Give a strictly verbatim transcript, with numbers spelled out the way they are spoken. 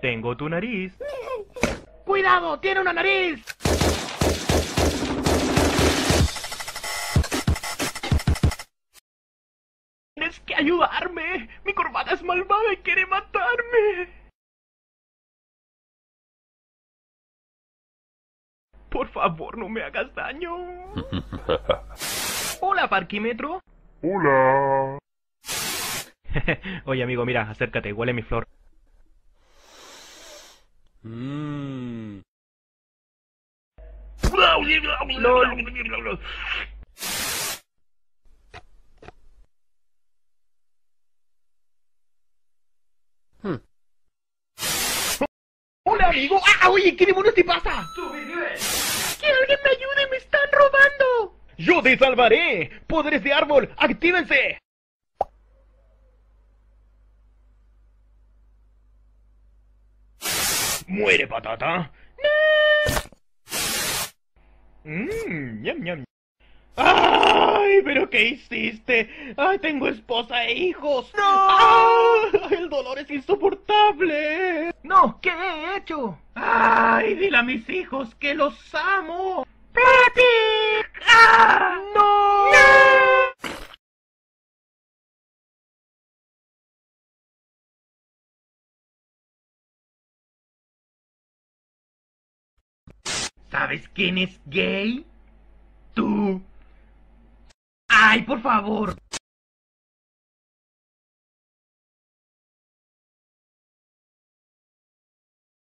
Tengo tu nariz. ¡Cuidado! ¡Tiene una nariz! ¡Tienes que ayudarme! ¡Mi corbata es malvada y quiere matarme! Por favor, no me hagas daño. Hola, parquímetro. Hola. Oye, amigo, mira, acércate, huele mi flor. Mmm. Hmm. ¡Hola, amigo! ¡Ah, oye! ¿Qué demonios te pasa? ¡Que alguien me ayude! ¡Me están robando! ¡Yo te salvaré! ¡Poderes de árbol, actívense! ¡Muere, patata! Mmm, ñam, ñam. ¡Ay, pero qué hiciste! ¡Ay, tengo esposa e hijos! ¡No! ¡Ah! ¡El dolor es insoportable! ¡No! ¿Qué he hecho? ¡Ay, dile a mis hijos que los amo! ¡Pepe! ¡Ah! ¡No! ¿Sabes quién es gay? Tú. ¡Ay, por favor!